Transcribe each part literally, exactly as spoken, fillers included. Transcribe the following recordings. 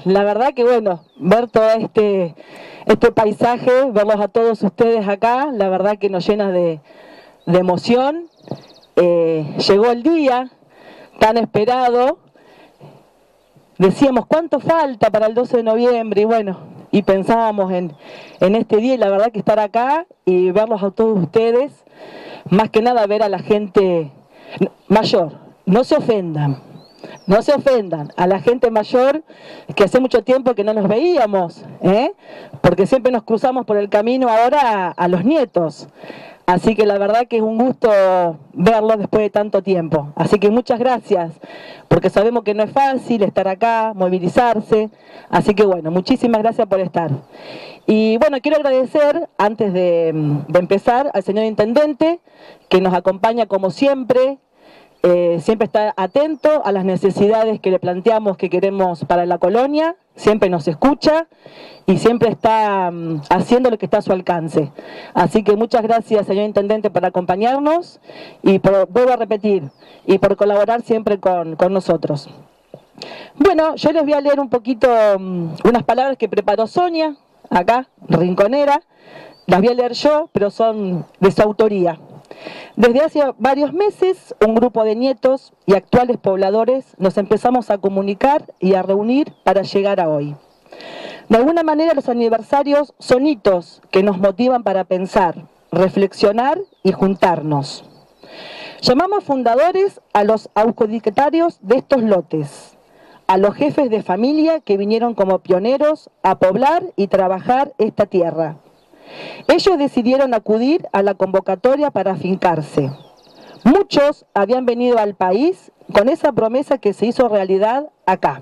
la verdad que bueno, ver todo este, este paisaje, verlos a todos ustedes acá, la verdad que nos llena de, de emoción. Eh, llegó el día tan esperado, decíamos cuánto falta para el doce de noviembre y bueno, y pensábamos en, en este día y la verdad que estar acá y verlos a todos ustedes, más que nada ver a la gente mayor, no se ofendan. No se ofendan a la gente mayor, que hace mucho tiempo que no nos veíamos, ¿eh? Porque siempre nos cruzamos por el camino ahora a, a los nietos. Así que la verdad que es un gusto verlos después de tanto tiempo. Así que muchas gracias, porque sabemos que no es fácil estar acá, movilizarse. Así que bueno, muchísimas gracias por estar. Y bueno, quiero agradecer, antes de, de empezar, al señor Intendente, que nos acompaña como siempre. Eh, siempre está atento a las necesidades que le planteamos que queremos para la colonia, siempre nos escucha y siempre está um, haciendo lo que está a su alcance. Así que muchas gracias, señor Intendente, por acompañarnos y por, vuelvo a repetir, y por colaborar siempre con, con nosotros. Bueno, yo les voy a leer un poquito um, unas palabras que preparó Sonia, acá, rinconera. Las voy a leer yo, pero son de su autoría. Desde hace varios meses, un grupo de nietos y actuales pobladores nos empezamos a comunicar y a reunir para llegar a hoy. De alguna manera los aniversarios son hitos que nos motivan para pensar, reflexionar y juntarnos. Llamamos fundadores a los adjudicatarios de estos lotes, a los jefes de familia que vinieron como pioneros a poblar y trabajar esta tierra. Ellos decidieron acudir a la convocatoria para afincarse. Muchos habían venido al país con esa promesa que se hizo realidad acá.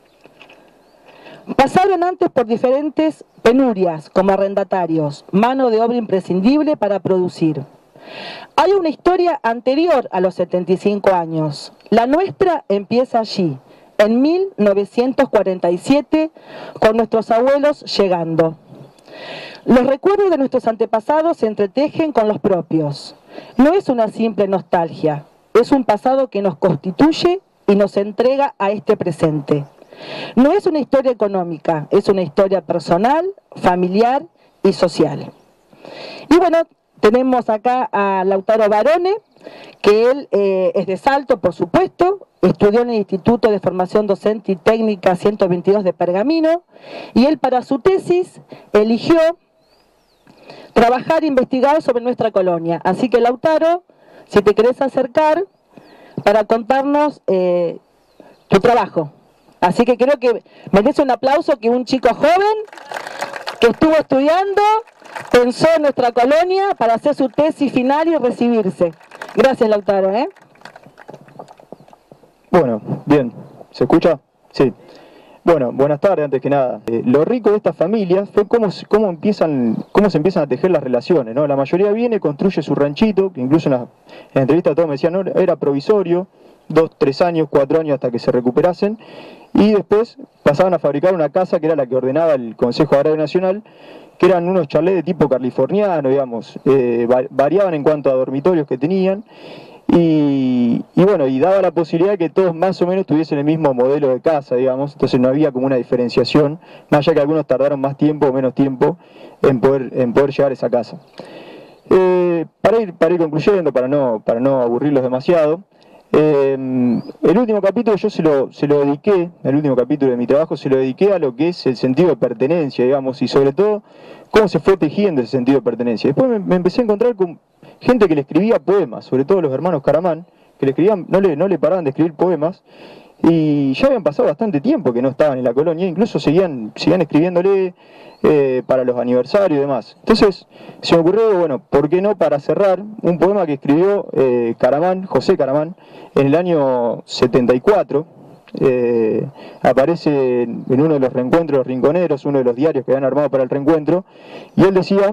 Pasaron antes por diferentes penurias como arrendatarios, mano de obra imprescindible para producir. Hay una historia anterior a los setenta y cinco años. La nuestra empieza allí, en mil novecientos cuarenta y siete, con nuestros abuelos llegando. Los recuerdos de nuestros antepasados se entretejen con los propios. No es una simple nostalgia, es un pasado que nos constituye y nos entrega a este presente. No es una historia económica, es una historia personal, familiar y social. Y bueno, tenemos acá a Lautaro Barone, que él eh, es de Salto, por supuesto, estudió en el Instituto de Formación Docente y Técnica ciento veintidós de Pergamino, y él para su tesis eligió trabajar e investigar sobre nuestra colonia. Así que Lautaro, si te querés acercar para contarnos eh, tu trabajo. Así que creo que merece un aplauso que un chico joven que estuvo estudiando, pensó en nuestra colonia para hacer su tesis final y recibirse. Gracias, Lautaro, ¿eh? Bueno, bien. ¿Se escucha? Sí. Bueno, buenas tardes, antes que nada. Eh, lo rico de estas familias fue cómo, cómo, empiezan, cómo se empiezan a tejer las relaciones, ¿no? La mayoría viene, construye su ranchito, que incluso en la, en la entrevista todos me decían, no, era provisorio, dos, tres años, cuatro años hasta que se recuperasen, y después pasaban a fabricar una casa que era la que ordenaba el Consejo Agrario Nacional, que eran unos chalés de tipo californiano, digamos, eh, variaban en cuanto a dormitorios que tenían, y, y bueno, y daba la posibilidad de que todos más o menos tuviesen el mismo modelo de casa, digamos, entonces no había como una diferenciación, más allá que algunos tardaron más tiempo o menos tiempo en poder, en poder llegar a esa casa. Eh, para, ir, para ir concluyendo, para no, para no aburrirlos demasiado, eh, el último capítulo yo se lo, se lo dediqué, el último capítulo de mi trabajo se lo dediqué a lo que es el sentido de pertenencia, digamos, y sobre todo cómo se fue tejiendo ese sentido de pertenencia. Después me, me empecé a encontrar con gente que le escribía poemas, sobre todo los hermanos Caramán, que le escribían, no le, no le paraban de escribir poemas, y ya habían pasado bastante tiempo que no estaban en la colonia, incluso seguían, seguían escribiéndole eh, para los aniversarios y demás. Entonces se me ocurrió, bueno, ¿por qué no para cerrar un poema que escribió eh, Caramán, José Caramán, en el año setenta y cuatro, eh, aparece en uno de los reencuentros los rinconeros, uno de los diarios que habían armado para el reencuentro, y él decía,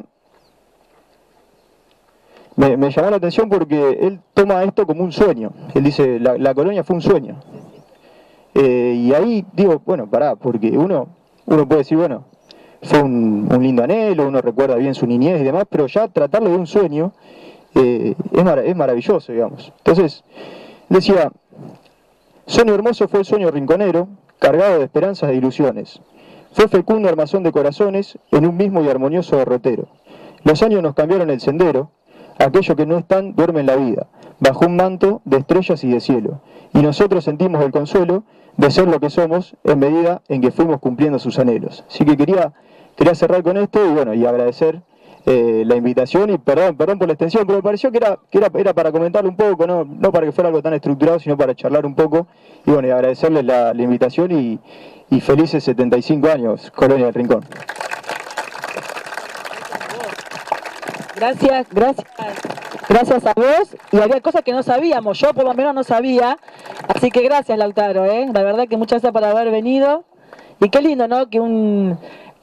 me, me llamó la atención porque él toma esto como un sueño, él dice, la, la colonia fue un sueño. Eh, y ahí digo, bueno, pará, porque uno, uno puede decir, bueno, fue un, un lindo anhelo, uno recuerda bien su niñez y demás, pero ya tratarlo de un sueño eh, es, mar, es maravilloso, digamos. Entonces, decía, sueño hermoso fue el sueño rinconero, cargado de esperanzas e ilusiones. Fue fecundo armazón de corazones en un mismo y armonioso derrotero. Los años nos cambiaron el sendero, aquellos que no están duermen la vida, bajo un manto de estrellas y de cielo, y nosotros sentimos el consuelo de ser lo que somos en medida en que fuimos cumpliendo sus anhelos. Así que quería, quería cerrar con esto y bueno, y agradecer eh, la invitación y perdón, perdón por la extensión, pero me pareció que era, que era, era para comentarlo un poco, no, no para que fuera algo tan estructurado, sino para charlar un poco y bueno, y agradecerles la, la invitación y, y felices setenta y cinco años, Colonia del Rincón. Gracias, gracias, gracias a vos. Y había cosas que no sabíamos, yo por lo menos no sabía. Así que gracias, Lautaro, ¿eh? La verdad que muchas gracias por haber venido. Y qué lindo, ¿no? Que un...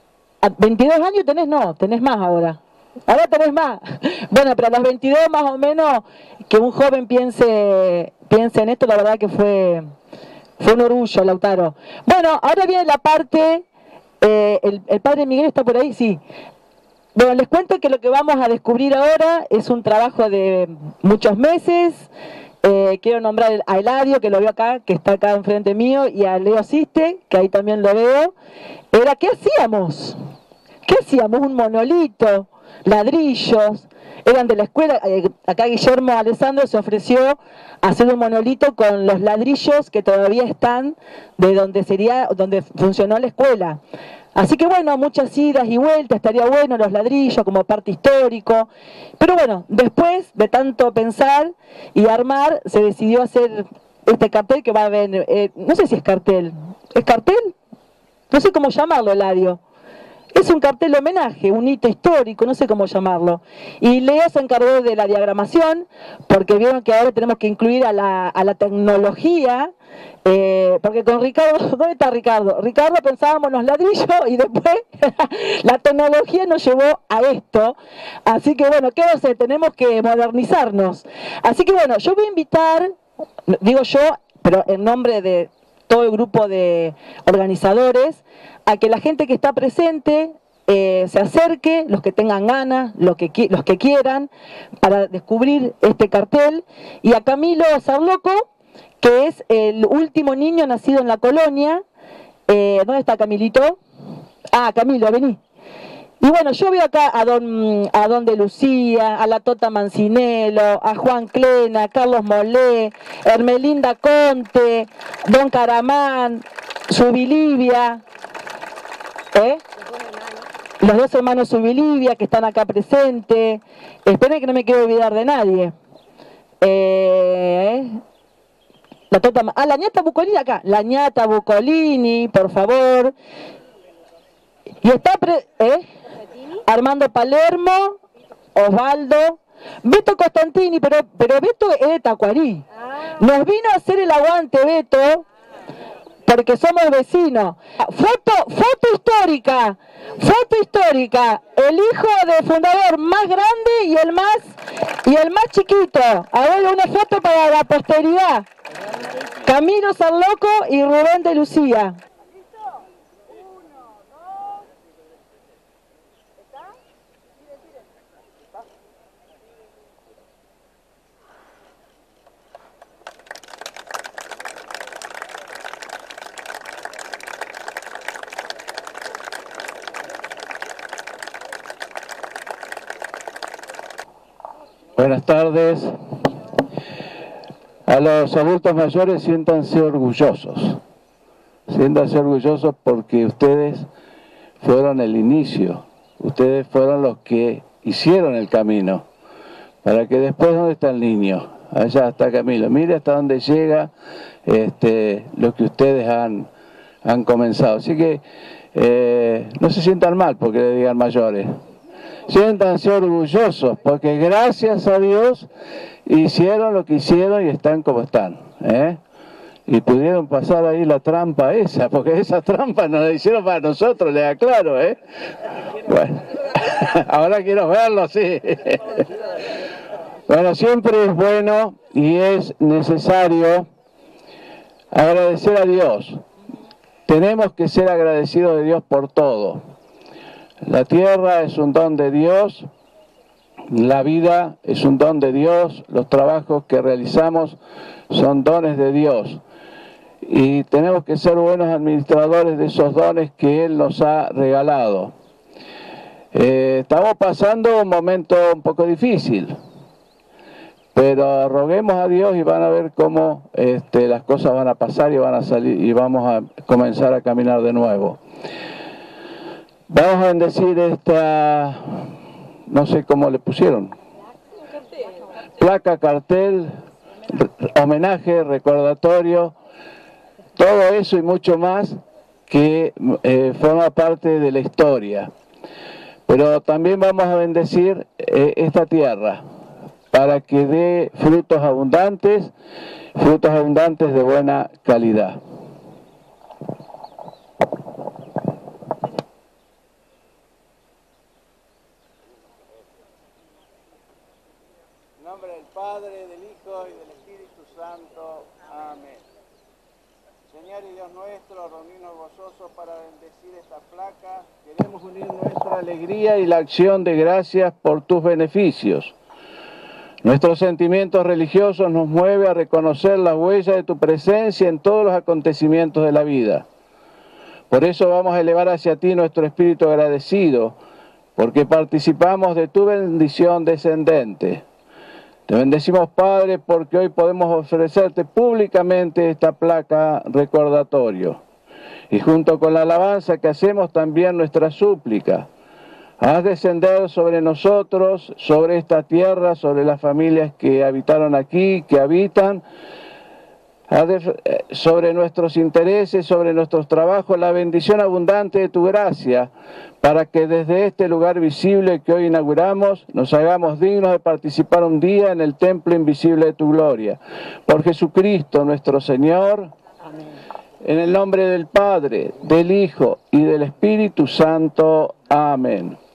a veintidós años tenés, no, tenés más ahora. Ahora tenés más. Bueno, pero a los veintidós más o menos, que un joven piense, piense en esto, la verdad que fue, fue un orgullo, Lautaro. Bueno, ahora viene la parte... Eh, el, el padre Miguel está por ahí, sí. Bueno, les cuento que lo que vamos a descubrir ahora es un trabajo de muchos meses. Eh, quiero nombrar a Eladio, que lo veo acá, que está acá enfrente mío, y a Leo Siste, que ahí también lo veo. Era, ¿qué hacíamos? ¿Qué hacíamos? Un monolito, ladrillos, eran de la escuela. Eh, acá Guillermo Alessandro se ofreció a hacer un monolito con los ladrillos que todavía están de donde sería, donde funcionó la escuela. Así que bueno, muchas idas y vueltas, estaría bueno los ladrillos como parte histórico. Pero bueno, después de tanto pensar y armar, se decidió hacer este cartel que va a ver, eh, no sé si es cartel, ¿es cartel? No sé cómo llamarlo, Eladio. Es un cartel de homenaje, un hito histórico, no sé cómo llamarlo. Y Leo se encargó de la diagramación, porque vieron que ahora tenemos que incluir a la, a la tecnología, eh, porque con Ricardo, ¿dónde está Ricardo? Ricardo pensábamos los ladrillos y después la tecnología nos llevó a esto. Así que bueno, ¿qué va a hacer? Tenemos que modernizarnos. Así que bueno, yo voy a invitar, digo yo, pero en nombre de todo el grupo de organizadores, a que la gente que está presente eh, se acerque, los que tengan ganas, los que, los que quieran, para descubrir este cartel, y a Camilo Sarloco, que es el último niño nacido en la colonia. Eh, ¿Dónde está Camilito? Ah, Camilo, vení. Y bueno, yo veo acá a don, a don de Lucía, a la Tota Mancinelo, a Juan Clena, Carlos Molé, Hermelinda Conte, don Caramán, Subilivia, ¿eh? Los dos hermanos Subilivia que están acá presentes. Esperen que no me quiero olvidar de nadie. Eh, la Tota, ah, la ñata Bucolini acá, la ñata Bucolini, por favor. Y está pre, ¿eh? Armando Palermo, Osvaldo, Beto Costantini, pero, pero Beto es de Tacuarí. Nos vino a hacer el aguante, Beto, porque somos vecinos. Foto, foto histórica, foto histórica, el hijo del fundador más grande y el más, y el más chiquito. A ver, una foto para la posteridad. Camilo Sarloco y Rubén de Lucía. Buenas tardes. A los adultos mayores, siéntanse orgullosos. Siéntanse orgullosos porque ustedes fueron el inicio. Ustedes fueron los que hicieron el camino. Para que después, ¿dónde está el niño? Allá está Camilo. Mire hasta dónde llega este, lo que ustedes han, han comenzado. Así que eh, no se sientan mal porque le digan mayores. Siéntanse orgullosos, porque gracias a Dios hicieron lo que hicieron y están como están, ¿eh? Y pudieron pasar ahí la trampa esa, porque esa trampa nos la hicieron para nosotros, les aclaro, ¿eh? Bueno, ahora quiero verlo, sí. Bueno, siempre es bueno y es necesario agradecer a Dios. Tenemos que ser agradecidos de Dios por todo. La tierra es un don de Dios, la vida es un don de Dios, los trabajos que realizamos son dones de Dios. y tenemos que ser buenos administradores de esos dones que Él nos ha regalado. Eh, estamos pasando un momento un poco difícil, pero roguemos a Dios y van a ver cómo este, las cosas van a pasar y van a salir y vamos a comenzar a caminar de nuevo. Vamos a bendecir esta, no sé cómo le pusieron, placa, cartel, homenaje, recordatorio, todo eso y mucho más que eh, forma parte de la historia. Pero también vamos a bendecir eh, esta tierra para que dé frutos abundantes, frutos abundantes de buena calidad. En nombre del Padre, del Hijo y del Espíritu Santo. Amén. Señor y Dios nuestro, reunirnos gozosos para bendecir esta placa. Queremos unir nuestra alegría y la acción de gracias por tus beneficios. Nuestros sentimientos religiosos nos mueven a reconocer la huella de tu presencia en todos los acontecimientos de la vida. Por eso vamos a elevar hacia ti nuestro espíritu agradecido, porque participamos de tu bendición descendente. Te bendecimos, Padre, porque hoy podemos ofrecerte públicamente esta placa recordatorio. Y junto con la alabanza que hacemos también nuestra súplica. Haz descender sobre nosotros, sobre esta tierra, sobre las familias que habitaron aquí, que habitan, sobre nuestros intereses, sobre nuestros trabajos, la bendición abundante de tu gracia, para que desde este lugar visible que hoy inauguramos, nos hagamos dignos de participar un día en el templo invisible de tu gloria. Por Jesucristo nuestro Señor, amén. En el nombre del Padre, del Hijo y del Espíritu Santo. Amén.